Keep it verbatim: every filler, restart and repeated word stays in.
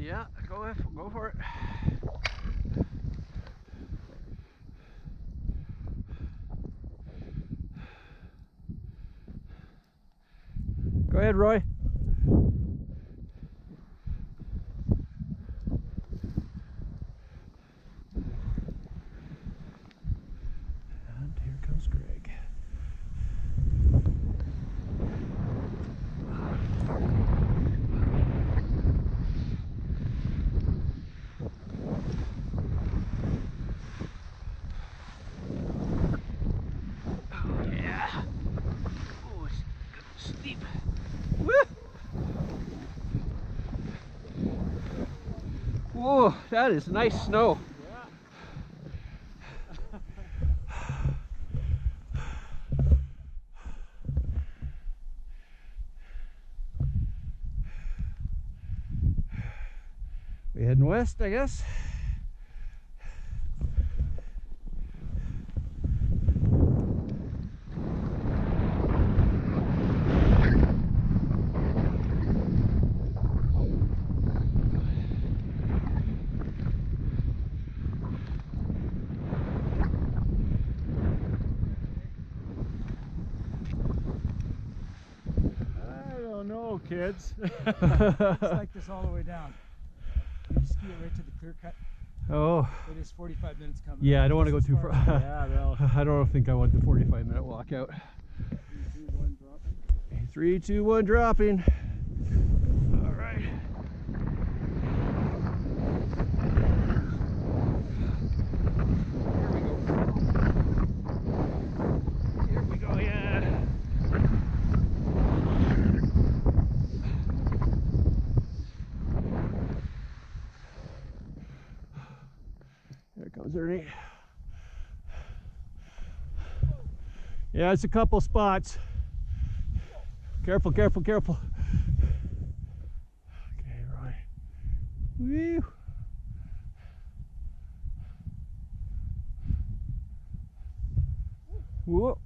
Yeah, go go for it. Go ahead, Roy. And here comes Greg. Oh yeah. Oh, it's steep. Woo! Whoa, that is nice snow. We heading west, I guess. I don't know, kids. It's like this all the way down. You just ski it right to the clear cut. Oh. It is forty-five minutes coming. Yeah, I don't want to go too far. Yeah, well. I don't think I want the forty-five minute walkout. Three, two, one, dropping. Three, two, one, dropping. All right. Here we go. Here we go, yeah. There comes Ernie. Yeah, it's a couple spots. Careful, careful, careful. Okay, Roy. Woo. Whoa.